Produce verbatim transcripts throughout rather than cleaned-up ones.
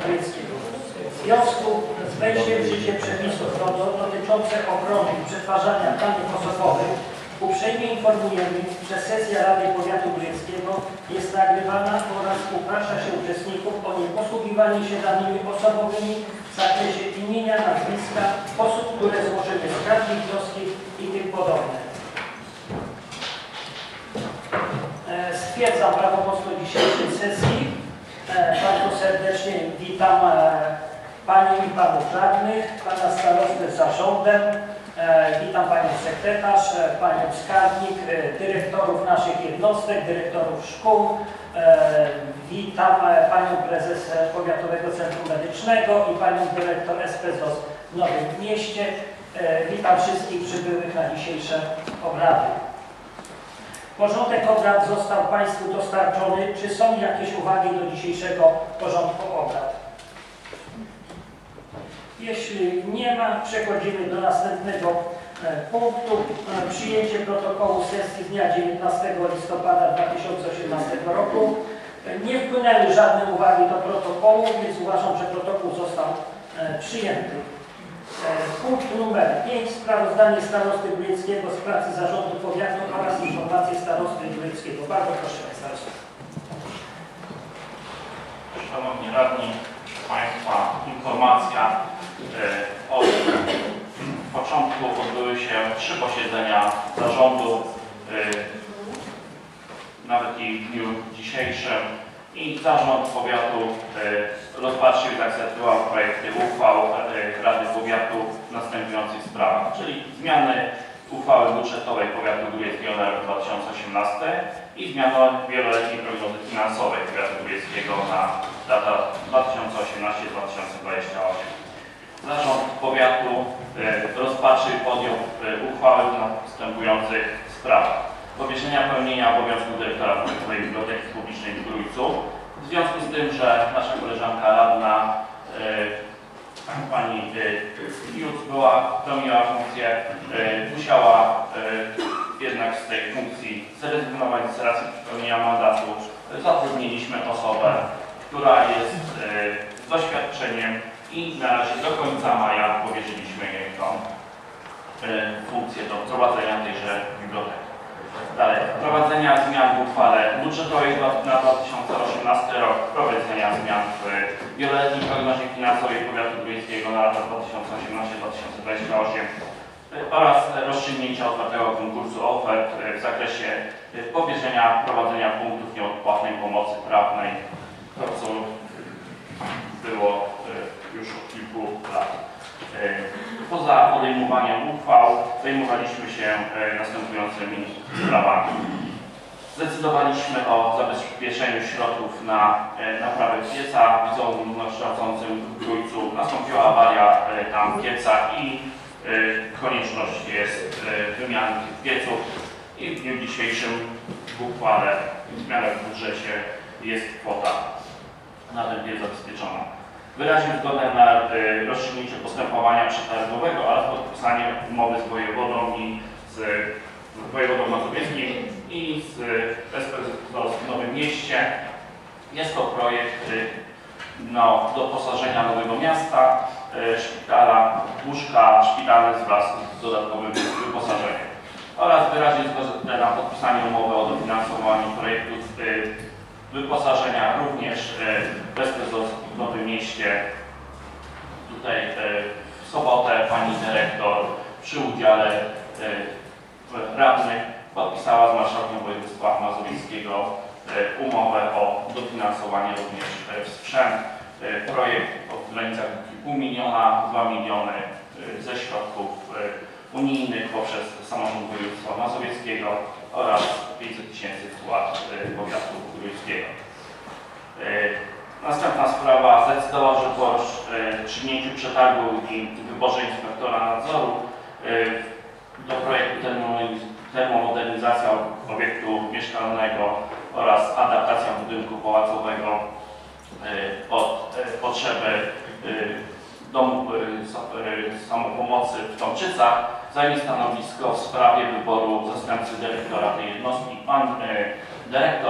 Grójeckiego. W związku z wejściem w życie przepisów dotyczących ochrony i przetwarzania danych osobowych uprzejmie informujemy, że sesja Rady Powiatu Grójeckiego jest nagrywana oraz uprasza się uczestników o nieposługiwanie się danymi osobowymi w zakresie imienia, nazwiska, osób, które złożyły skargi, wnioski i tym podobne. Stwierdzam prawomocność dzisiejszej sesji. Bardzo serdecznie witam Panie i Panów Radnych, Pana Starostę z zarządem, witam Panią Sekretarz, Panią Skarbnik, dyrektorów naszych jednostek, dyrektorów szkół, witam Panią Prezes Powiatowego Centrum Medycznego i Panią Dyrektor S P Z O S w Nowym Mieście. Witam wszystkich przybyłych na dzisiejsze obrady. Porządek obrad został Państwu dostarczony. Czy są jakieś uwagi do dzisiejszego porządku obrad? Jeśli nie ma, przechodzimy do następnego punktu. Przyjęcie protokołu sesji z dnia dziewiętnastego listopada dwa tysiące osiemnastego roku. Nie wpłynęły żadne uwagi do protokołu, więc uważam, że protokół został przyjęty. Punkt numer pięć. Sprawozdanie Starosty Grójeckiego z pracy Zarządu Powiatu oraz informacje Starosty Grójeckiego. Bardzo proszę, Panie Starosto. Szanowni Radni, Państwa, informacja. Od początku odbyły się trzy posiedzenia Zarządu, nawet i w dniu dzisiejszym. I Zarząd Powiatu rozpatrzył i zaakceptował projekty uchwał Rady Powiatu w następujących sprawach, czyli zmiany uchwały budżetowej Powiatu Grójeckiego na rok dwa tysiące osiemnasty i zmiany wieloletniej prognozy finansowej Powiatu Grójeckiego na lata dwa tysiące osiemnasty do dwa tysiące dwudziestego ósmego. Zarząd Powiatu rozpatrzył i podjął uchwały w następujących sprawach. Powierzenia pełnienia obowiązków dyrektora Powiatowej Biblioteki Publicznej w Grójcu. W związku z tym, że nasza koleżanka radna e, pani e, Juc była, pełniła funkcję, e, musiała e, jednak z tej funkcji zrezygnować z racji pełnienia mandatu. Zatrudniliśmy osobę, która jest e, z doświadczeniem i na razie do końca maja powierzyliśmy jej tą e, funkcję do prowadzenia tejże biblioteki. Dalej, wprowadzenia zmian w uchwale budżetowej na dwa tysiące osiemnasty rok, wprowadzenia zmian w wieloletniej prognozie finansowej Powiatu Grójeckiego na lata dwa tysiące osiemnasty do dwa tysiące dwudziestego ósmego oraz rozstrzygnięcia otwartego konkursu ofert w zakresie powierzenia prowadzenia punktów nieodpłatnej pomocy prawnej, to co było już od kilku lat. Poza podejmowaniem uchwał zajmowaliśmy się następującymi sprawami. Zdecydowaliśmy o zabezpieczeniu środków na naprawę pieca w ogólnokształcącym w Grójcu. Nastąpiła awaria tam pieca i konieczność jest wymiany tych pieców i w dniu dzisiejszym w uchwale w zmianach w budżecie jest kwota na ten piec zabezpieczona. Wyraził zgodę na y, rozstrzygnięcie postępowania przetargowego oraz podpisanie umowy z wojewodą i z, z wojewodą mazowieckim i z S P Z O S w Nowym Mieście. Jest to projekt y, no, doposażenia Nowego Miasta, y, szpitala, łóżka szpitalne wraz z dodatkowym wyposażeniem. Oraz wyraził zgodę na podpisanie umowy o dofinansowaniu projektów y, wyposażenia również w S P Z O S w Nowym Mieście. Tutaj w sobotę pani dyrektor przy udziale radnych podpisała z marszałkiem województwa mazowieckiego umowę o dofinansowanie również w sprzęt. Projekt w granicach pół miliona, dwa miliony ze środków unijnych poprzez samorząd województwa mazowieckiego oraz pięćset tysięcy wkład powiatu grójskiego. Następna sprawa. Zdecydował, że po rozstrzygnięciu przetargu i wyborze inspektora nadzoru do projektu termomodernizacja obiektu mieszkalnego oraz adaptacja budynku pałacowego pod potrzeby domu samopomocy w Tomczycach zajmie stanowisko w sprawie wyboru zastępcy dyrektora tej jednostki. Pan dyrektor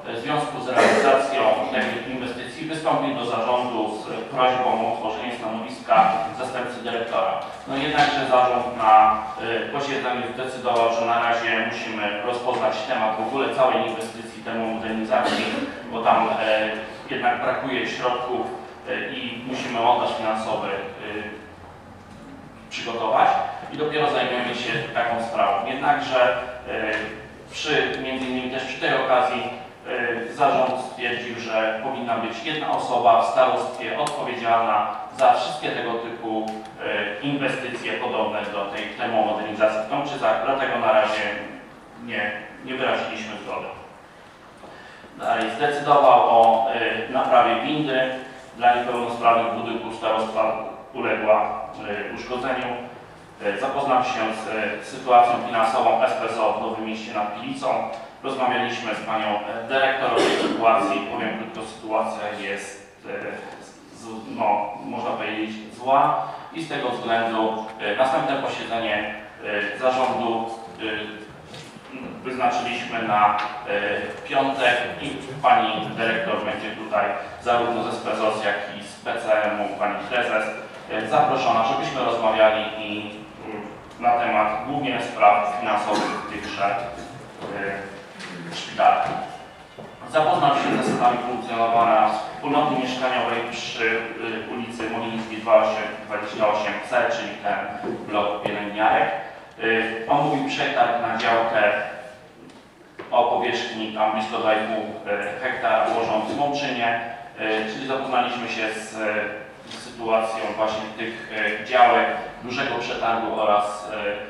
w związku z realizacją tej inwestycji wystąpił do zarządu z prośbą o utworzenie stanowiska zastępcy dyrektora. No jednakże zarząd na posiedzeniu zdecydował, że na razie musimy rozpoznać temat w ogóle całej inwestycji termomodernizacji, bo tam jednak brakuje środków i musimy montaż finansowy przygotować i dopiero zajmiemy się taką sprawą. Jednakże przy, między innymi też przy tej okazji zarząd stwierdził, że powinna być jedna osoba w starostwie odpowiedzialna za wszystkie tego typu inwestycje podobne do tej termomodernizacji w Tomczycach, dlatego na razie nie, nie wyraziliśmy zgody. Dalej zdecydował o naprawie windy dla niepełnosprawnych budynków starostwa uległa uszkodzeniu. Zapoznam się z sytuacją finansową S P Z O w Nowym Mieście nad Pilicą. Rozmawialiśmy z panią dyrektor o tej sytuacji. Powiem krótko, sytuacja jest, no, można powiedzieć, zła i z tego względu następne posiedzenie zarządu wyznaczyliśmy na piątek i pani dyrektor będzie tutaj zarówno z S P Z O S, jak i z P C M u, pani prezes, zaproszona, żebyśmy rozmawiali i na temat głównie spraw finansowych tychże szpitali. Zapoznam się z zasadami funkcjonowania wspólnoty mieszkaniowej przy ulicy Molińskiej dwadzieścia osiem C, czyli ten blok pielęgniarek. Omówił przetarg na działkę o powierzchni tam blisko dwa i pół hektara ułożoną w Łączynie, czyli zapoznaliśmy się z sytuacją właśnie tych działek, dużego przetargu oraz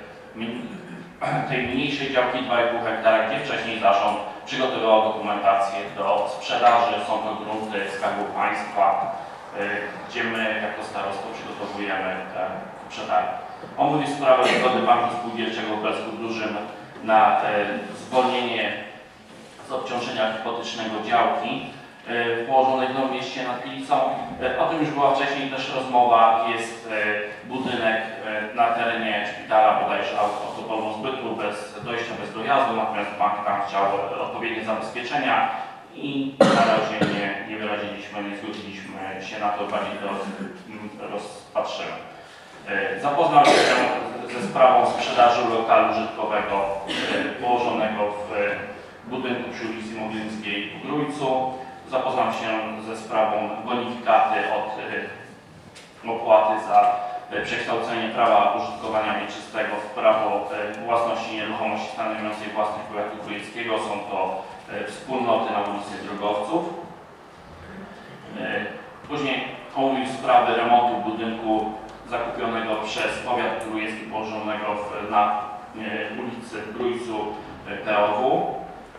tej mniejszej działki dwa i pół hektara, gdzie wcześniej zarząd przygotowywał dokumentację do sprzedaży. Są to grunty Skarbu Państwa, gdzie my jako starostwo przygotowujemy te przetargi. Omówił sprawę zgody Banku Spółdzielczego w Belsku Dużym na zwolnienie z obciążenia hipotecznego działki położonej w Nowym Mieście nad Pilicą. O tym już była wcześniej też rozmowa. Jest budynek na terenie szpitala, bodajże autopolu zbytu, bez dojścia, bez dojazdu, natomiast bank tam chciał odpowiednie zabezpieczenia i na razie nie, nie wyraziliśmy, nie zgodziliśmy się na to, bardziej to rozpatrzymy. Zapoznał się ze sprawą sprzedaży lokalu użytkowego położonego w budynku przy ulicy Mogielskiej w Grójcu. Zapoznam się ze sprawą bonifikaty od opłaty za przekształcenie prawa użytkowania wieczystego w prawo własności nieruchomości stanowiącej własność powiatu grójeckiego. Są to wspólnoty na ulicy Drogowców. Później omówił sprawy remontu budynku zakupionego przez powiat grójecki położonego w, na ulicy w Grójcu P O W.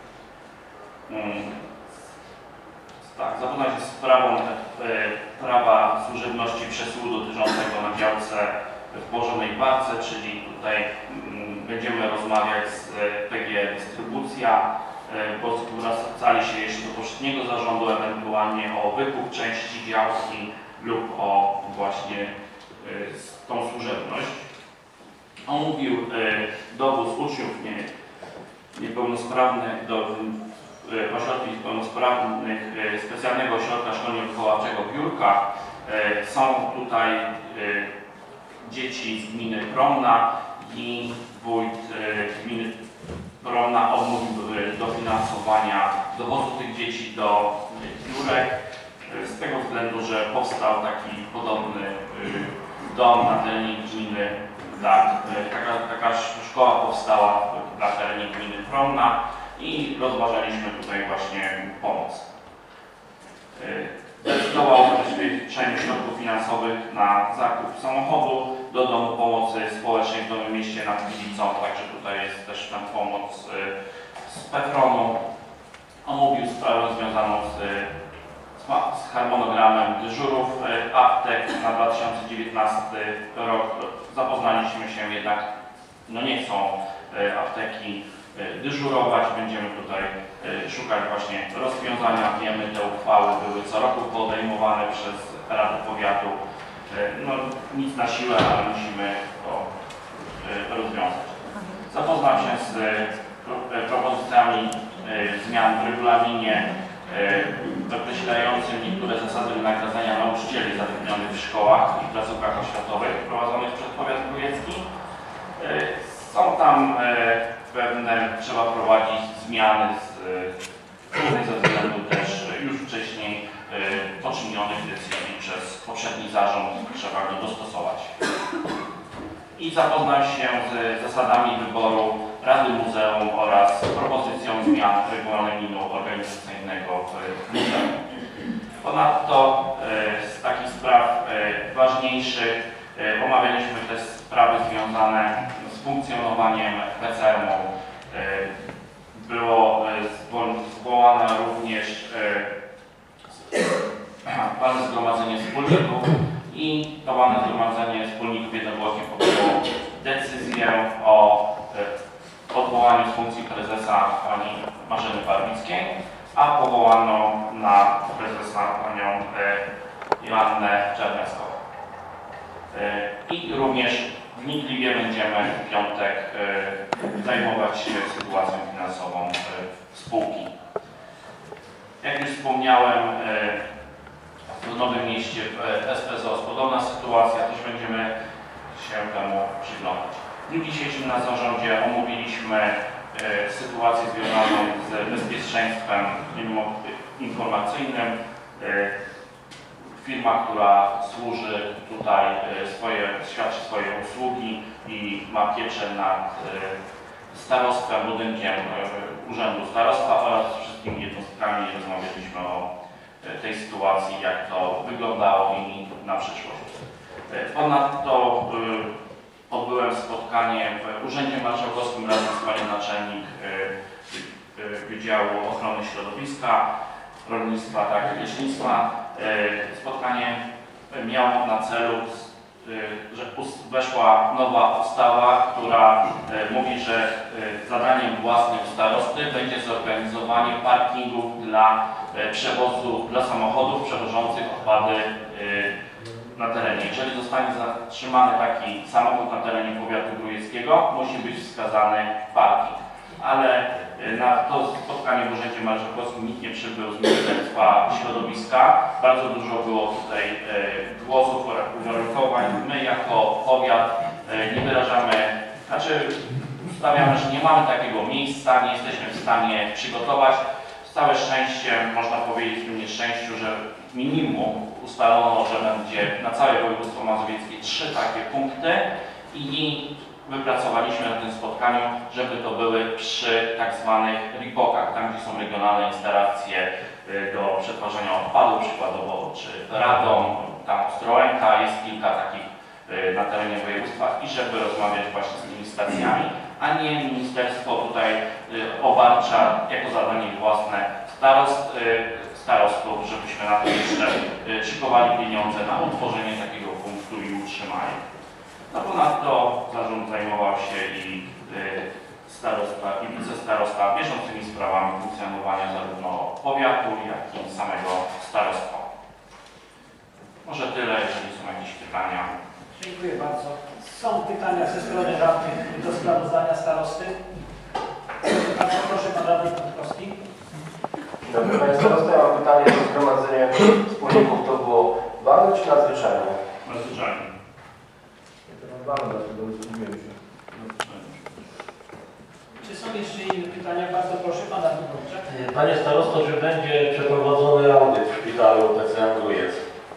Tak, zapoznać się z sprawą e, prawa służebności przesyłu dotyczącego na działce w położonej barce, czyli tutaj m, będziemy rozmawiać z P G Dystrybucja, e, bo zwracali się jeszcze do poprzedniego zarządu ewentualnie o wykup części działki lub o właśnie e, tą służebność. Omówił e, dowóz uczniów nie, niepełnosprawnych do ośrodków niepełnosprawnych specjalnego ośrodka szkolno-wychowawczego Biurka. Są tutaj dzieci z gminy Promna i wójt gminy Promna odmówił dofinansowania dowozu tych dzieci do biurek z tego względu, że powstał taki podobny dom na terenie gminy. Tak, taka, taka szkoła powstała na terenie gminy Promna i rozważaliśmy tutaj właśnie pomoc. Zdecydował o zabezpieczeniu środków finansowych na zakup samochodu do Domu Pomocy Społecznej w Nowym Mieście nad Pilicą, także tutaj jest też tam pomoc z Pefronu. Omówił sprawę związaną z, z harmonogramem dyżurów aptek na dwa tysiące dziewiętnasty rok. Zapoznaliśmy się jednak, no nie chcą apteki dyżurować, będziemy tutaj szukać właśnie rozwiązania. Wiemy, te uchwały były co roku podejmowane przez Radę Powiatu. No nic na siłę, ale musimy to rozwiązać. Zapoznam się z propozycjami zmian w regulaminie określającym niektóre zasady wynagradzania nauczycieli zatrudnionych w szkołach i placówkach oświatowych prowadzonych przez powiat grójecki. Są tam pewne, trzeba prowadzić zmiany z, ze względu też już wcześniej poczynionych decyzji przez poprzedni zarząd, trzeba go dostosować. I zapoznał się z zasadami wyboru Rady Muzeum oraz propozycją zmian regulaminu organizacyjnego w muzeum. Ponadto z takich spraw ważniejszych omawialiśmy też sprawy związane z funkcjonowaniem P C M u. Było zwołane również walne zgromadzenie wspólników i to walne zgromadzenie wspólników jednogłośnie podjęło decyzję o odwołaniu z funkcji prezesa pani Marzyny Barbickiej, a powołano na prezesa panią Joannę Czerniaską. I również wnikliwie będziemy w piątek zajmować się sytuacją finansową spółki. Jak już wspomniałem, w Nowym Mieście w S P Z O S podobna sytuacja, też będziemy się temu przyglądać. W dniu dzisiejszym na zarządzie omówiliśmy sytuację związaną z bezpieczeństwem informacyjnym. Firma, która służy tutaj, swoje, świadczy swoje usługi i ma pieczę nad starostwem, budynkiem Urzędu Starostwa oraz wszystkimi jednostkami. Rozmawialiśmy o tej sytuacji, jak to wyglądało i na przyszłość. Ponadto odbyłem spotkanie w Urzędzie Marszałkowskim razem z panią naczelnik Wydziału Ochrony Środowiska, Rolnictwa, tak i Leśnictwa. Spotkanie miało na celu, że weszła nowa ustawa, która mówi, że zadaniem własnym starosty będzie zorganizowanie parkingów dla przewozów, dla samochodów przewożących odpady na terenie. Jeżeli zostanie zatrzymany taki samochód na terenie powiatu grójeckiego, musi być wskazany parking. Ale na to spotkanie w Urzędzie Marszałkowskim nikt nie przybył z Ministerstwa Środowiska. Bardzo dużo było tutaj głosów, uwarunkowań. My jako powiat nie wyrażamy, znaczy stawiamy, że nie mamy takiego miejsca, nie jesteśmy w stanie przygotować. Całe szczęście, można powiedzieć w tym nieszczęściu, że minimum ustalono, że będzie na całe województwo mazowieckie trzy takie punkty i wypracowaliśmy na tym spotkaniu, żeby to były przy tak zwanych ripokach, tam gdzie są regionalne instalacje do przetwarzania odpadów, przykładowo czy Radom, tam Ostrołęka, jest kilka takich na terenie województwa i żeby rozmawiać właśnie z tymi stacjami, a nie ministerstwo tutaj obarcza jako zadanie własne starost, starostów, żebyśmy na to jeszcze szykowali pieniądze na utworzenie takiego punktu i utrzymanie. No ponadto zarząd zajmował się i starosta i wicestarosta bieżącymi sprawami funkcjonowania zarówno powiatu, jak i samego starostwa. Może tyle, jeżeli są jakieś pytania. Dziękuję bardzo. Są pytania ze strony radnych do sprawozdania starosty. Bardzo proszę, pan radny Kątkowski. Dobry, panie starosta, ja mam pytanie, czy zgromadzenie wspólników to było walne czy nadzwyczajne? Nadzwyczajne. Czy są jeszcze inne pytania? Bardzo proszę, pan radny Kątkowski. Panie starosto, czy będzie przeprowadzony audyt w szpitalu P C M Grójec?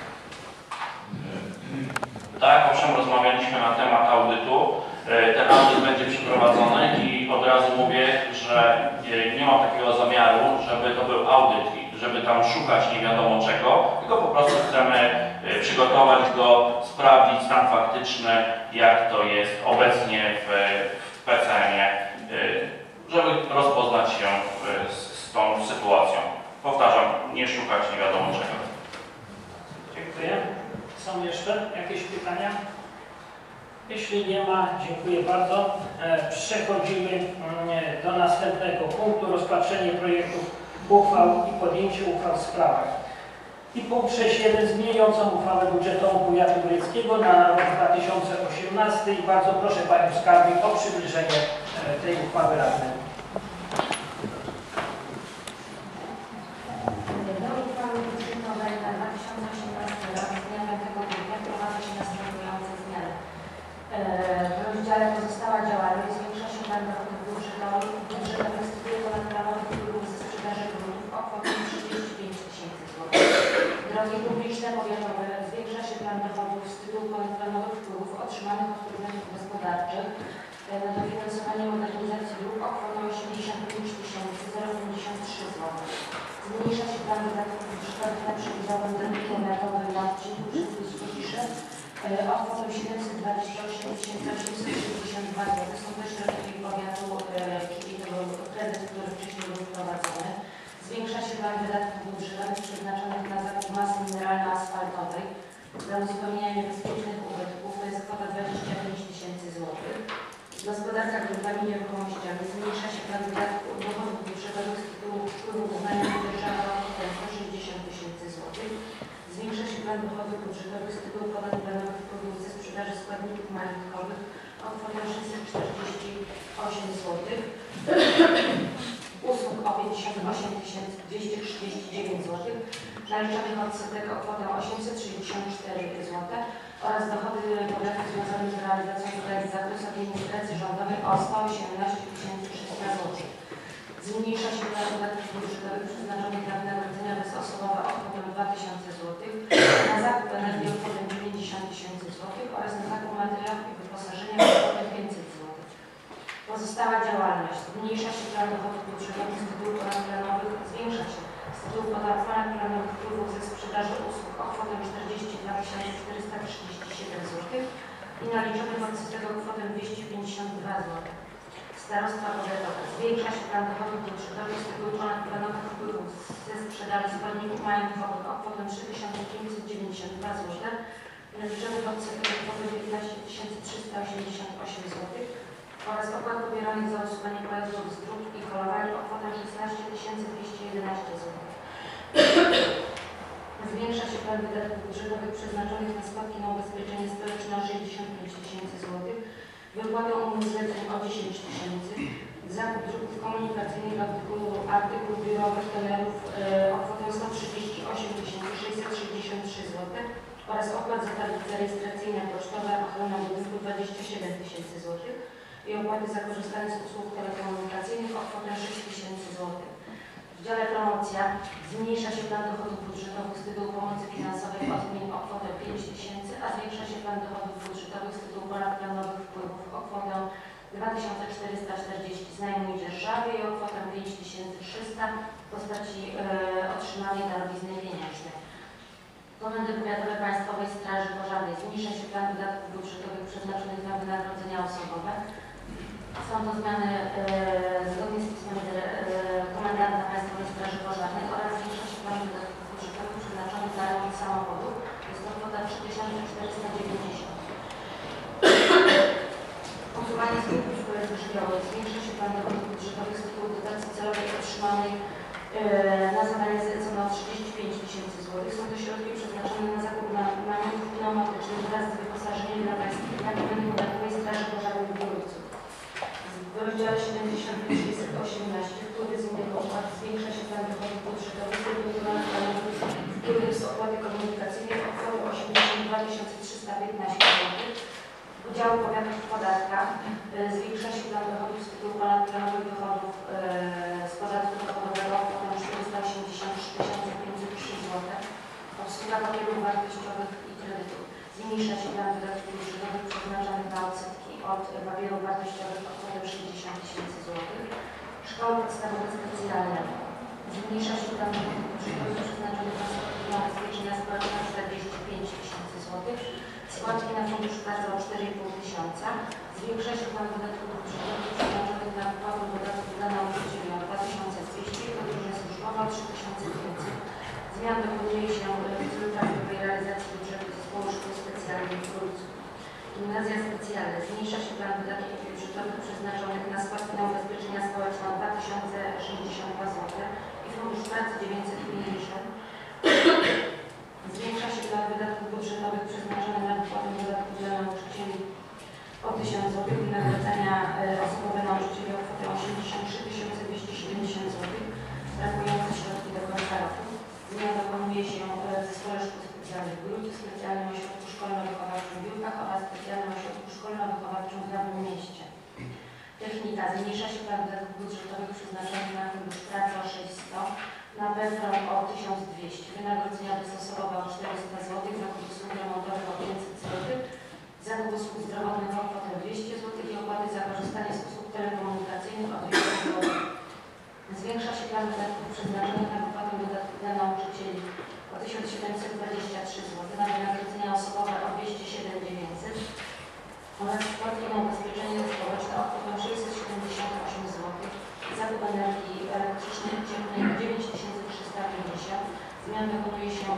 Tak, owszem, rozmawialiśmy na temat audytu. Ten audyt będzie przeprowadzony i od razu mówię, że nie mam takiego zamiaru, żeby to był audyt, żeby tam szukać nie wiadomo czego, tylko po prostu chcemy przygotować go, sprawdzić stan faktyczny, jak to jest obecnie w, w P C M ie, żeby rozpoznać się z, z tą sytuacją. Powtarzam, nie szukać nie wiadomo czego. Dziękuję. Są jeszcze jakieś pytania? Jeśli nie ma, dziękuję bardzo. Przechodzimy do następnego punktu. Rozpatrzenie projektów uchwał i podjęcie uchwał w sprawach. I punkt sześć jeden zmieniającą uchwałę budżetową powiatu grójeckiego na rok dwa tysiące osiemnasty. I bardzo proszę panią skarbnik o przybliżenie tej uchwały radnej. Techniczne powiatowe. Zwiększa się plan dochodów z tytułu ponadplanowych wpływów otrzymanych od podmiotów gospodarczych na dofinansowanie modernizacji dróg o kwotę osiemdziesiąt pięć tysięcy pięćdziesiąt trzy złote. Zmniejsza się plan wydatków budżetowych na przewidzianym drogi powiatowej na odcinku Krzyżów-Ciszy o kwotę siedemset dwadzieścia osiem tysięcy osiemset sześćdziesiąt dwa złote. Są to środki powiatu, czyli tego kredyt, który wcześniej był wprowadzony. Zwiększa się plan wydatków budżetowych przeznaczonych na zakup masy mineralno-asfaltowej dla uzupełnienia niebezpiecznych ubytków, to jest kwota dwadzieścia pięć tysięcy złotych. Gospodarka gruntami i nieruchomościami. Zmniejsza się plan wydatków dochodów budżetowych z tytułu wpływu uznania dzierżawy o kwotę sto sześćdziesiąt tysięcy złotych. Zwiększa się plan dochodów budżetowych z tytułu ponadplanowych wpływów ze sprzedaży składników majątkowych o kwotę sześćset czterdzieści osiem złotych. Usług o pięćdziesiąt osiem tysięcy dwieście trzydzieści dziewięć złotych, naliczonych odsetek o kwotę osiemset sześćdziesiąt cztery złote oraz dochody powiatu związane z realizacją zadań z zakresu administracji rządowej o sto osiemnaście tysięcy trzysta złotych. Zmniejsza się plan wydatków budżetowych przeznaczonych na wynagrodzenia bezosobowe o kwotę dwa tysiące złotych, na zakup energii o kwotę dziewięćdziesiąt tysięcy złotych oraz na zakup materiałów i wyposażenia o kwotę pięćset złotych. Pozostała działalność. Zmniejsza się plan dochodów budżetowych z tytułu ponadplanowych, zwiększa się z tytułu ponadplanowych wpływów ze sprzedaży usług o kwotę czterdzieści dwa tysiące czterysta trzydzieści siedem złotych i naliczonych odsetek o kwotę dwieście pięćdziesiąt dwa złote. Starostwa powiatowe. Zwiększa się plan dochodów budżetowych z tytułu ponadplanowych wpływów ze sprzedaży składników majątkowych o kwotę trzy tysiące pięćset dziewięćdziesiąt dwa złote i naliczonych odsetek o kwotę dziewiętnaście tysięcy trzysta osiemdziesiąt osiem złotych oraz opłat pobieranych za usuwanie pojazdów z dróg i kolowań o kwotę szesnaście tysięcy dwieście jedenaście złotych. Zwiększa się plan wydatków budżetowych przeznaczonych na składki na ubezpieczenie społeczne o sześćdziesiąt pięć tysięcy złotych, wypłatę umów zleceń o dziesięć tysięcy, zakup druków komunikacyjnych, artykułów, artykułów biurowych, telerów yy, o kwotę sto trzydzieści osiem tysięcy sześćset sześćdziesiąt trzy złote oraz opłat za tablice rejestracyjne pocztowe, ochrona budynku dwadzieścia siedem tysięcy złotych i opłaty za korzystanie z usług telekomunikacyjnych o kwotę sześć tysięcy złotych. W dziale promocja zmniejsza się plan dochodów budżetowych z tytułu pomocy finansowej od gmin o kwotę pięć tysięcy, a zwiększa się plan dochodów budżetowych z tytułu ponadplanowych wpływów o kwotę dwa tysiące czterysta czterdzieści z najmu i dzierżawy i o kwotę pięć tysięcy trzysta w postaci yy, otrzymanej darowizny pieniężnej. Komendy Powiatowe Państwowej Straży Pożarnej. Zmniejsza się plan wydatków budżetowych przeznaczonych na wynagrodzenia osobowe. Są to zmiany e, zgodnie z pismem e, komendanta Państwowej Straży Pożarnej oraz zwiększa się plan wydatków budżetowych przeznaczonych na remont samochodów. Jest to kwota trzy tysiące czterysta dziewięćdziesiąt. Usuwanie skutków szkoły żywiołowej. Zwiększa się plan dochodów budżetowych z tytułu dotacji celowej otrzymanej e, na zadanie zlecone o trzydzieści pięć tysięcy złotych. Są to środki przeznaczone na zakup na, namiotów pneumatycznych wraz z wyposażeniem dla Państwa Komendy Powiatowej Straży Pożarnej w Górowcu. W rozdziale siedemdziesiąt pięć osiemnaście wpływy z innych opłat zwiększa się plan dochodów budżetowych z wpływów z opłaty komunikacyjnej o kwotę osiemdziesiąt dwa tysiące trzysta piętnaście złotych. Udziału powiatów w podatkach zwiększa się plan dochodów z tytułu ponadplanowych dochodów z podatku dochodowego o kwotę czterysta osiemdziesiąt trzy tysiące pięćset trzy złote. Obsługa papierów wartościowych i kredytów. Zmniejsza się plan wydatków budżetowych przeznaczonych na odsetki od papierów wartościowych o kwotę sześćdziesiąt tysięcy złotych. Szkoły podstawowe specjalne. Zmniejsza się plan wydatków budżetowych przeznaczonych na składki na ubezpieczenia społeczne o czterdzieści pięć tysięcy złotych. Składki na fundusz pracy o cztery i pół tysiąca. Zwiększa się plan wydatków budżetowych przeznaczonych na wypłatę dodatków dla nauczycieli o dwa tysiące dwieście i podróże służbowe o trzy tysiące pięćset. Zmian dokonuje się w celu prawidłowej realizacji budżetu Zespołu Szkół Specjalnych w Górcu. Gimnazja specjalne. Zmniejsza się plan wydatków budżetowych przeznaczonych na składki na ubezpieczenia społeczne o dwa tysiące sześćdziesiąt dwa złote i fundusz pracy dziewięćset pięćdziesiąt. Zwiększa się plan wydatków budżetowych przeznaczony na wypłatę dodatków dla nauczycieli o tysiąc złotych, wynagrodzenia osobowe nauczycieli o kwotę osiemdziesiąt trzy tysiące dwieście siedemdziesiąt złotych, brakujące środki do końca roku. Zmian dokonuje się w Zespole Szkół Specjalnych w Górcu, Specjalnym Ośrodku Szkolno-Wychowawczym w Biłkach oraz Specjalnym Ośrodku Szkolno-Wychowawczym w Nowym Mieście. Technika. Zmniejsza się plan wydatków budżetowych przeznaczonych na Fundusz Pracy o sześćset, na P F R O o tysiąc dwieście, wynagrodzenia dostosowe o czterysta złotych, zakup usług remontowych o pięćset złotych, zakup usług zdrowotnych o kwotę dwieście złotych i opłaty za korzystanie z usług telekomunikacyjnych o dwieście złotych. Zwiększa się plan wydatków przeznaczonych na wypłatę dodatków dla nauczycieli o tysiąc siedemset dwadzieścia trzy złote, na wynagrodzenia osobowe o dwieście siedem tysięcy dziewięćset oraz składki na ubezpieczenie społeczne o kwotę sześćset siedemdziesiąt osiem złotych, zakup energii elektrycznej i cieplnej o dziewięć tysięcy trzysta pięćdziesiąt. Zmian dokonuje się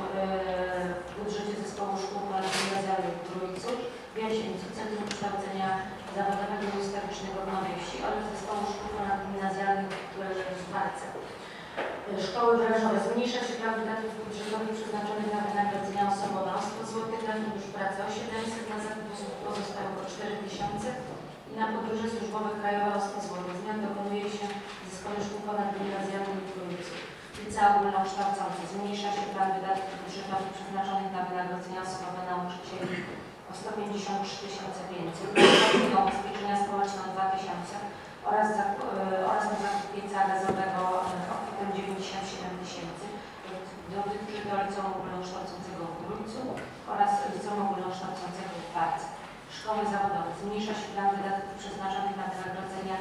w budżecie Zespołu Szkół Ponadgimnazjalnych w Trójcu, w Jasieńcu, Centrum Kształcenia Zawodowego i Ustawicznego w Nowej Wsi oraz Zespołu Szkół Ponadgimnazjalnych w Barce. Szkoły branżowe. Zmniejsza się plan wydatków budżetowych przeznaczonych na wynagrodzenia osobowe o sto złotych, na Fundusz Pracy o siedemset, na zakup usług pozostałych o cztery tysiące i na podróże służbowe krajowe o sto złotych. Zmian dokonuje się w Zespole Szkół Ponadgimnazjalnych w Trójcu. Licea ogólnokształcące. Zmniejsza się plan wydatków budżetowych przeznaczonych na wynagrodzenia osobowe nauczycieli o sto pięćdziesiąt trzy tysiące pięćset, na ubezpieczenia społeczne o dwa tysiące oraz, za, oraz na zakup pieca gazowego o kwotę dziewięćdziesiąt siedem tysięcy. Dotyczy to Liceum Ogólnokształcącego w Trójcu oraz Liceum Ogólnokształcącego w Barce. Szkoły zawodowe. Zmniejsza się plan wydatków przeznaczonych na wynagrodzenia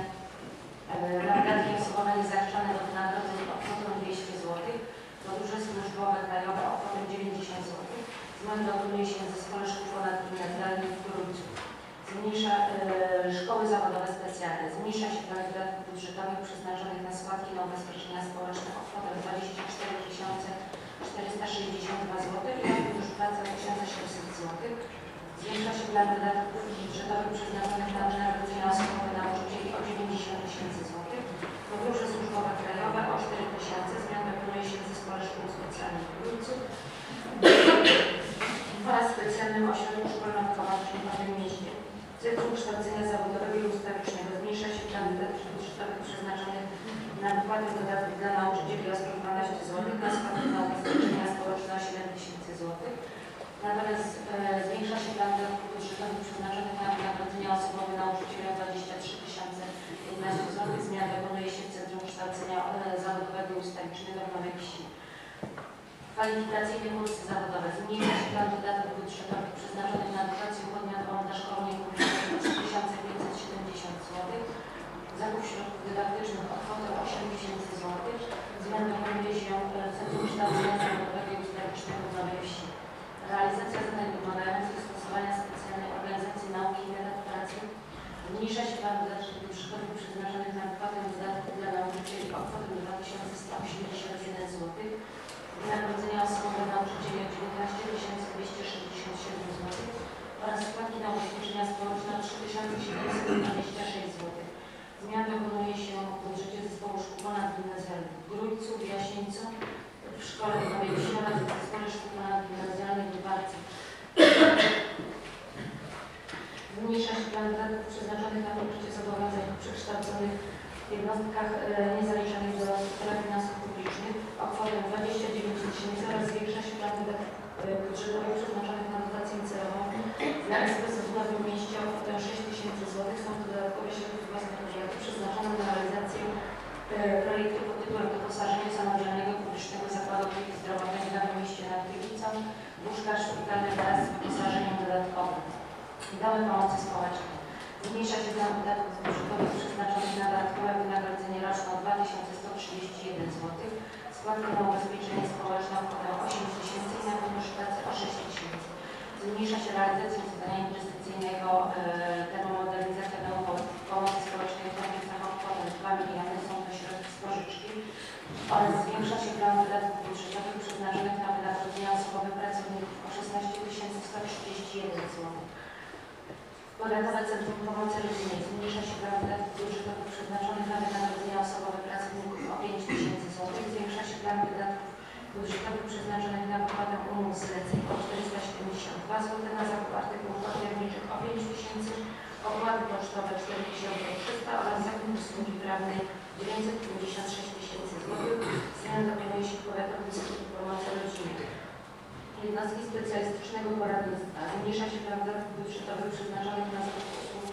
na wydatki osobowe niezaliczane do wynagrodzeń o kwotę dwieście złotych, podróże służbowe krajowe o kwotę dziewięćdziesiąt złotych. Zmian dokonuje się w Zespole Szkół Ponadgimnazjalnych w Trójcu. Zmniejsza e, szkoły zawodowe specjalne. Zmniejsza się plan wydatków budżetowych przeznaczonych na składki na ubezpieczenia społeczne o kwotę dwadzieścia cztery tysiące czterysta sześćdziesiąt dwa złote i na Fundusz Pracy o tysiąc osiemset złotych. Zwiększa się plan wydatków budżetowych przeznaczonych na wynagrodzenia osobowe nauczycieli o dziewięćdziesiąt tysięcy złotych, podróże służbowe krajowe o cztery tysiące. Zmian dokonuje się w Zespole Szkół Specjalnych w Trójcu oraz specjalnym ośrodku szkolno-wychowawczym w Nowym Mieście. Centrum Kształcenia Zawodowego i Ustawicznego. Zmniejsza się plan wydatków budżetowych przeznaczonych na wypłatę dodatków dla nauczycieli o sto dwanaście złotych, na składki na ubezpieczenia społeczne o siedem tysięcy złotych. Natomiast e, zwiększa się plan wydatków budżetowych przeznaczonych na wynagrodzenia osobowe nauczycieli o dwadzieścia trzy tysiące piętnaście złotych. Zmian dokonuje się w Centrum Kształcenia Zawodowego i Ustawicznego w Nowej Wsi. Kwalifikacyjne kursy zawodowe. Zmniejsza się plan wydatków budżetowych przeznaczonych na edukację podmiotową dla szkolenia publicznego o trzy tysiące pięćset siedemdziesiąt złotych. Zakup środków dydaktycznych o kwotę osiem tysięcy złotych. Zmian dokonuje się w Centrum Kształcenia Zawodowego i Ustawicznego w Nowej Wsi. Realizacja zadań wymagających stosowania specjalnej organizacji nauki i metod pracy. Zmniejsza się plan wydatków budżetowych przeznaczonych na wypłatę dodatków dla nauczycieli o kwotę dwa tysiące sto osiemdziesiąt jeden złotych. Wynagrodzenia osobowe nauczycieli o dziewiętnaście tysięcy dwieście sześćdziesiąt siedem złotych oraz składki na ubezpieczenia społeczne o trzy tysiące siedemset dwadzieścia sześć złotych. Zmian dokonuje się w budżecie Zespołu Szkół Ponadgimnazjalnych w Grójcu, w Jasieńcu, w Szkole w Nowej Wsi oraz w Zespole Szkół Ponadgimnazjalnych w Barce. Zmniejsza się plan wydatków przeznaczonych na pokrycie zobowiązań przekształconych w jednostkach e, niezaliczonych do sektora finansów publicznych o kwotę dwadzieścia dziewięć tysięcy oraz zwiększa się plan wydatków budżetowych przeznaczonych na dotację celową dla S P Z w Nowym Mieście o kwotę sześć tysięcy złotych. Są to dodatkowe środki własne budżetu przeznaczone na realizację e, projektu pod tytułem Doposażenie Samodzielnego Publicznego Zakładu Opieki Zdrowotnej w Nowym Mieście nad Gliwicą, łóżka szpitalne wraz z wyposażeniem dodatkowym. Domy pomocy społecznej. Zmniejsza się plan wydatków budżetowych przeznaczonych na dodatkowe wynagrodzenie roczne o dwa tysiące sto trzydzieści jeden złotych, składki na ubezpieczenie społeczne o kwotę osiem tysięcy i na Fundusz Pracy o sześć tysięcy. Zmniejsza się realizację zadania inwestycyjnego e, termomodernizacja domu pomocy społecznej w Chorwicach o kwotę dwa miliony, są to środki z pożyczki, oraz zwiększa się plan wydatków budżetowych przeznaczonych na wynagrodzenia osobowe pracowników o szesnaście tysięcy sto trzydzieści jeden złotych. Powiatowe Centrum Pomocy Rodzinnej. Zmniejsza się plan wydatków budżetowych przeznaczonych na wynagrodzenia osobowe pracowników o pięć tysięcy złotych. Zwiększa się plan wydatków budżetowych przeznaczonych na wypłatę umów zleceń o czterysta siedemdziesiąt dwa złote, na zakup artykułów papierniczych o pięć tysięcy, opłaty pocztowe cztery tysiące trzysta oraz zakup usługi prawnej dziewięćset pięćdziesiąt sześć tysięcy złotych. Zmian dokonuje się w Powiatowym Instytucie Pomocy Rodzinnej. Jednostki specjalistycznego poradnictwa. Zmniejsza się plan wydatków budżetowych przeznaczonych na zakup usług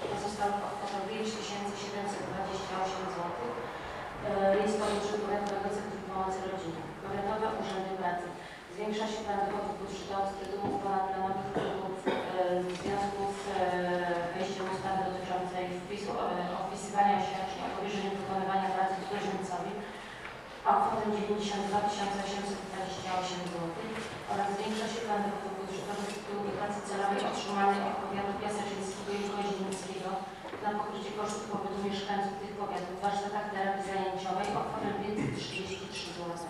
pozostałych o kwotę pięć tysięcy siedemset dwadzieścia osiem złotych. Jest to budżet Powiatowego Centrum Pomocy Rodzinie. Powiatowe Urzędy Pracy. Zwiększa się plan dochodów budżetowych z tytułu ponadplanowych wpływów w związku z wejściem ustawy dotyczącej wpisu, wpisywania świadczeń o powierzeniu wykonywania pracy cudzoziemcowi o kwotę dziewięćdziesiąt dwa tysiące osiemset dwadzieścia osiem złotych oraz zwiększa się plan dochodów budżetowych z tytułu dotacji celowej otrzymanej od powiatu piaseczyńskiego i koźmińskiego na pokrycie kosztów pobytu mieszkańców tych powiatów w warsztatach terapii zajęciowej o kwotę pięćset trzydzieści trzy złote.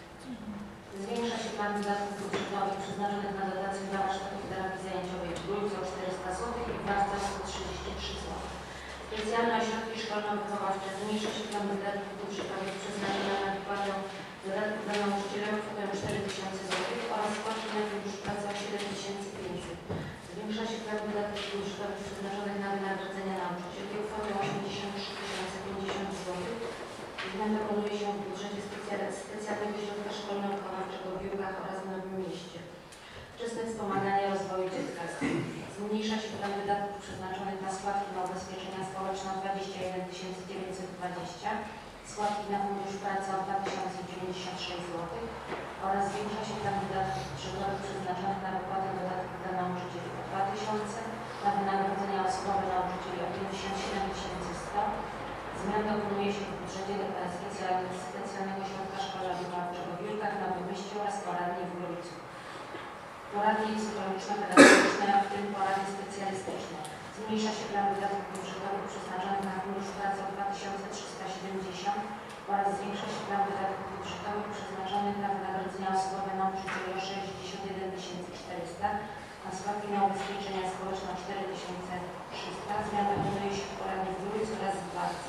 Zwiększa się plan wydatków budżetowych przeznaczonych na dotację dla warsztatów terapii zajęciowej w Grójcu o czterysta złotych i w Warce o sto trzydzieści trzy złote. Specjalne ośrodki szkolno-wychowawcze. Zmniejsza się plan wydatków budżetowych przeznaczone na wypłatę dodatków dla nauczycieli o kwotę cztery tysiące złotych oraz składki na fundusz pracy o siedem tysięcy pięćset. Zwiększa się plan wydatków budżetowych przeznaczonych na wynagrodzenia nauczycieli o kwotę osiemdziesiąt trzy tysiące pięćdziesiąt złotych. Zmian dokonuje się w budżecie specjalnego środka szkolno-wychowawczego w Biłkach oraz w Nowym Mieście. Wczesne wspomaganie rozwoju dziecka. Zmniejsza się plan wydatków przeznaczonych na składki na ubezpieczenia społeczne o dwadzieścia jeden tysięcy dziewięćset dwadzieścia, składki na fundusz pracy o dwa tysiące dziewięćdziesiąt sześć złotych oraz zwiększa się plan wydatków budżetowych przeznaczonych na wypłatę dodatków dla nauczycieli o dwa tysiące, na wynagrodzenia osobowe nauczycieli o pięćdziesiąt siedem tysięcy sto. Zmian dokonuje się w budżecie specjalnego środka szkolno-wychowawczego w Biłkach, Nowym Mieście oraz poradni w Grójcu. Poradnie psychologiczno-pedagogiczne, w tym poradnie specjalistyczne. Zmniejsza się plan wydatków budżetowych przeznaczonych na fundusz pracy o dwa tysiące trzysta siedemdziesiąt oraz zwiększa się plan wydatków budżetowych przeznaczonych na wynagrodzenia osobowe nauczycieli o sześćdziesiąt jeden tysięcy czterysta, na składki na ubezpieczenia społeczne o cztery tysiące trzysta. Zmian dokonuje się w poradni w Grójcu oraz w Warce.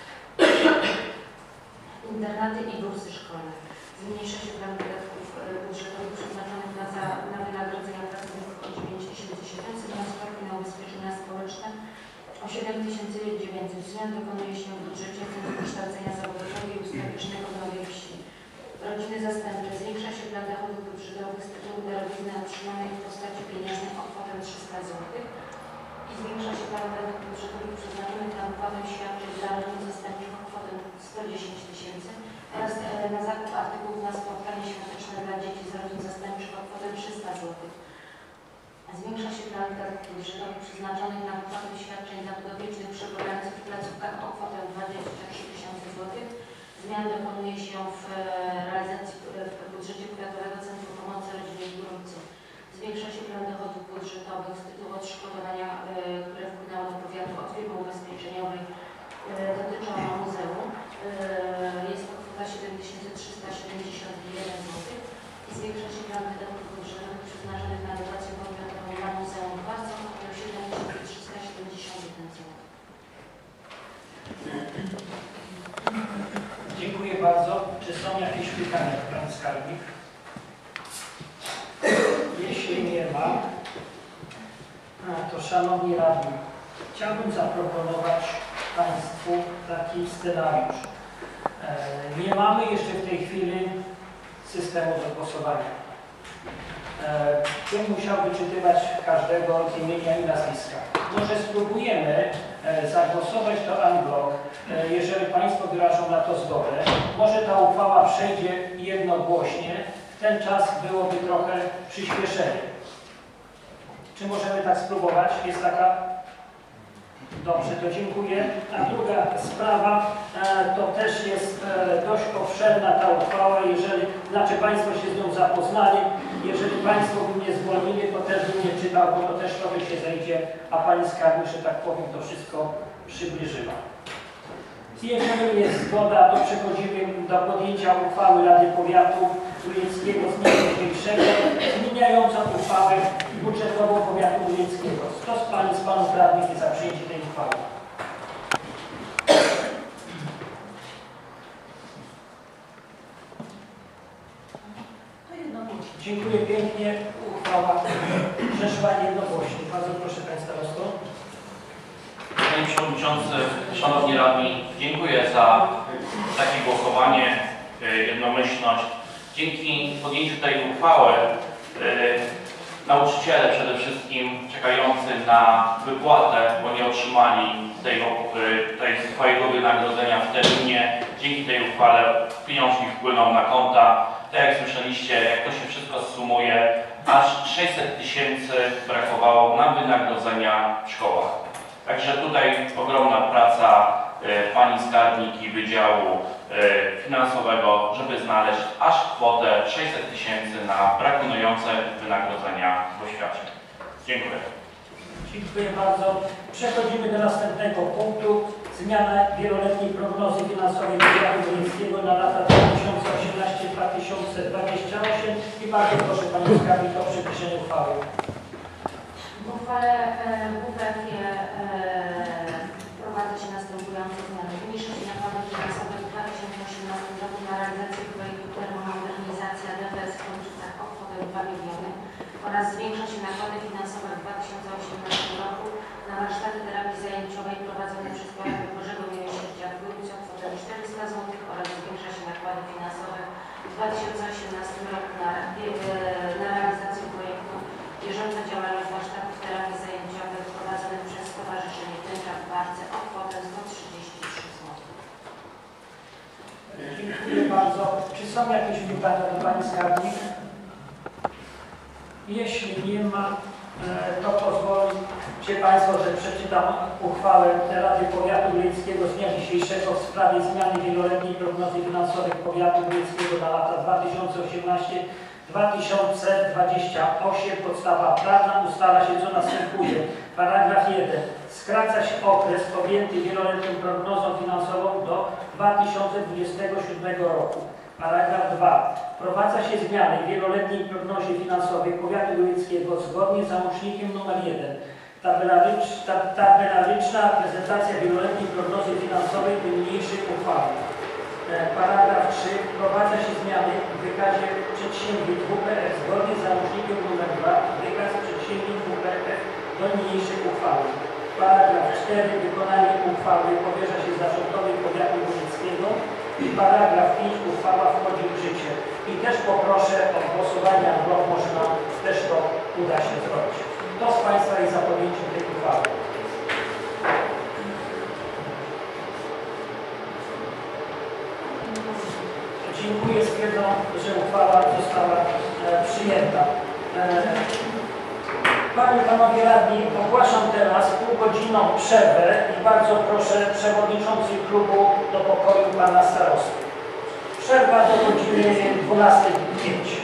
Internaty i bursy szkolne. Zmniejsza się plan wydatków budżetowych przeznaczonych na, za, na wynagrodzenia pracowników o dziewięć tysięcy siedemset, na składki na ubezpieczenia społeczne o siedem tysięcy dziewięćset. Zmian dokonuje się w budżecie Centrum Kształcenia Zawodowego i Ustawicznego w Nowej Wsi. Rodziny zastępcze. Zwiększa się plan dochodów budżetowych z tytułu darowizny otrzymanej w postaci pieniężnej o kwotę trzysta złotych i zwiększa się plan dochodów budżetowych przeznaczonych na wypłatę świadczeń dla rodzin zastępczych o kwotę sto dziesięć tysięcy oraz na zakup artykułów na spotkanie świąteczne dla dzieci z rodzin zastępczych o kwotę trzysta złotych. Zwiększa się plan wydatków budżetowych przeznaczonych na wypłatę świadczeń dla podopiecznych przebywających w placówkach o kwotę dwadzieścia trzy tysiące złotych. Zmian dokonuje się w realizacji w budżecie Powiatowego Centrum Pomocy Rodzinie w Grójcu. Zwiększa się plan dochodów budżetowych z tytułu odszkodowania, które wpłynęło do powiatu od firmy ubezpieczeniowej dotyczącą muzeum. Jest to kwota siedem tysięcy trzysta siedemdziesiąt jeden złotych i zwiększa się plan wydatków budżetowych przeznaczonych na dotację powiatową dla muzeum w Warce o kwotę siedem tysięcy trzysta siedemdziesiąt jeden złotych. Dziękuję bardzo. Czy są jakieś pytania, Pan Skarbnik? Jeśli nie ma, to Szanowni Radni, chciałbym zaproponować Państwu taki scenariusz. Nie mamy jeszcze w tej chwili systemu do głosowania. Bym musiał wyczytywać każdego imienia i nazwiska. Może spróbujemy zagłosować to en bloc, jeżeli Państwo wyrażą na to zgodę. Może ta uchwała przejdzie jednogłośnie. W ten czas byłoby trochę przyspieszenie. Czy możemy tak spróbować? Jest taka? Dobrze, to dziękuję. A druga sprawa, to też jest dość obszerna ta uchwała, jeżeli, znaczy Państwo się z nią zapoznali, jeżeli Państwo by mnie zwolnili, to też bym nie czytał, bo to też trochę się zejdzie, a Pani Skarbnik, że tak powiem, to wszystko przybliżyła. Jeżeli jest zgoda, to przechodzimy do podjęcia uchwały Rady Powiatu Grójeckiego z dnia dzisiejszego zmieniającą uchwałę budżetową Powiatu Grójeckiego. Kto z Pani, z Panów Radnych jest za przyjęcie tej uchwały? Dziękuję pięknie. Uchwała przeszła jednogłośnie. Bardzo proszę Pani Starosto. Panie Przewodniczący, Szanowni Radni, dziękuję za takie głosowanie, jednomyślność. Dzięki podjęciu tej uchwały nauczyciele przede wszystkim czekający na wypłatę, bo nie otrzymali tej, tej swojego wynagrodzenia w terminie. Dzięki tej uchwale pieniążki wpłyną na konta. Tak jak słyszeliście, jak to się wszystko zsumuje, aż sześćset tysięcy brakowało na wynagrodzenia w szkołach. Także tutaj ogromna praca pani skarbnik i Wydziału Finansowego, żeby znaleźć aż kwotę sześćset tysięcy na brakujące wynagrodzenia w oświacie. Dziękuję. Dziękuję bardzo. Przechodzimy do następnego punktu. Zmiana wieloletniej prognozy finansowej Wydziału Górnickiego na lata dwa tysiące osiemnaście do dwa tysiące dwudziestego ósmego i bardzo proszę Panią Skarbnik o przybliżenie uchwały. W uchwale W P F wprowadza się następujące zmiany. Zmniejsza się nakłady finansowe w dwa tysiące osiemnastym roku na realizację projektu termomodernizacja D P S w Kączycach o kwotę dwa miliony oraz zwiększa się nakłady finansowe w dwa tysiące osiemnastym roku na warsztaty terapii zajęciowej prowadzone przez Powiat Bożego Miłosierdzia w Górnicy o kwotę czterysta złotych oraz zwiększa się nakłady finansowe w dwa tysiące osiemnastym roku na, na realizację projektu bieżąca działalność warsztatów terapii zajęciowej prowadzone przez Stowarzyszenie Tęcza w Barce o kwotę sto trzydzieści trzy złote. Dziękuję bardzo. Czy są jakieś pytania do Pani Skarbnik? Jeśli nie ma, to pozwolicie Państwo, że przeczytam uchwałę Rady Powiatu Górnickiego z dnia dzisiejszego w sprawie zmiany wieloletniej prognozy finansowej Powiatu Górnickiego na lata dwa tysiące osiemnasty do dwa tysiące dwudziestego ósmego. Podstawa prawna ustala się, co następuje. Paragraf jeden. Skraca się okres objęty wieloletnią prognozą finansową do dwa tysiące dwudziestego siódmego roku. Paragraf dwa. Wprowadza się zmiany w wieloletniej prognozie finansowej Powiatu Górnickiego zgodnie z załącznikiem nr jeden. Tabelaryczna, tabelaryczna prezentacja wieloletniej prognozy finansowej do niniejszej uchwały. Paragraf trzy. Wprowadza się zmiany w wykazie przedsięwzięć W P F zgodnie z załącznikiem nr dwa. Wykaz przedsięwzięć W P F do niniejszej uchwały. Paragraf cztery. Wykonanie uchwały powierza się zarządowi Powiatu Górnickiego. I paragraf pięć. Uchwała wchodzi w życie. I też poproszę o głosowanie, bo można też to uda się zrobić. Kto z Państwa jest za podjęciem tej uchwały? Dziękuję. Stwierdzam, że uchwała została e, przyjęta. E, Panie i Panowie Radni, ogłaszam teraz półgodzinną przerwę i bardzo proszę przewodniczący klubu do pokoju Pana Starosty. Przerwa do godziny dwunastej pięć.